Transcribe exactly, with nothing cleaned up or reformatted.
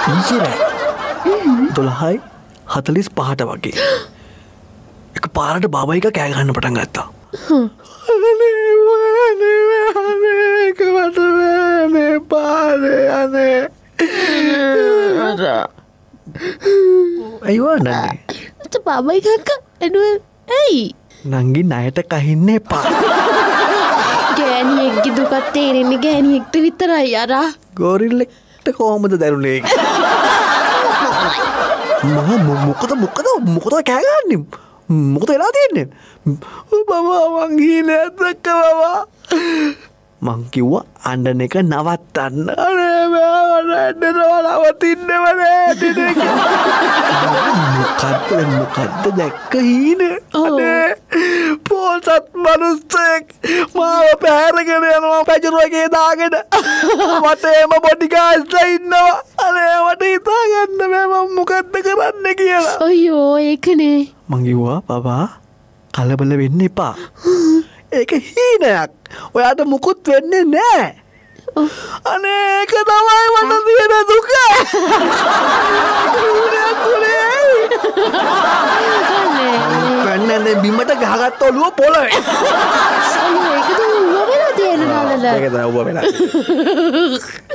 ඊයේ දොළහයි හතළිස් පහට වගේ එක පාරට බාබා එක කෑ ගහන්න පටන් ගත්තා. අයිවා නංගි බාබයි කක්කා ඇඩුව ඇයි නංගි ණයට කහින්න එපා. ගෑනියෙක්ගේ දුකත් තේරෙන්නේ ගෑනියෙක්ට විතරයි අරා. ගෝරිල්ලෙක්ට කොහොමද දැනුනේ? මම මොකද මොකද මොකද කෑ ගහන්නේ? මොකද වෙලා තියෙන්නේ? බබා මං ගිහිනේ දැක්ක බබා. මං කිව්වා අඬන එක නවත්තන්න. අනේ මම අඬනවා නවතින්නම නෑ. මොකද්ද මොකද්ද දැක්ක හීනේ? අනේ පොල්සත් මනුස්සෙක් මාව පැහැරගෙන යනවා පැජරුවගේ දාගෙන. මට එම බොඩි ගාස්ලා ඉන්නවා. අනේ මට හිතා ගන්න බෑ මම මොකද්ද කරන්න කියලා. අයියෝ ඒකනේ. මං කිව්වා බබා කලබල වෙන්න එපා. ඒක හීනයක්. ඔයාට මුකුත් වෙන්නේ නෑ. අනේ ඒක තමයි මට තියෙන දුක. කන්නේ බිමට ගහගත්ත ඔළුව පොළවේ. අයියෝ ඒක දුව වෙලා තියෙන නලල. ඒක තමයි ඔබ වෙලා.